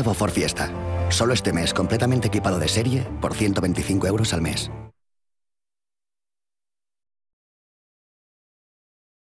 Nuevo Ford Fiesta. Solo este mes completamente equipado de serie por 125 € al mes.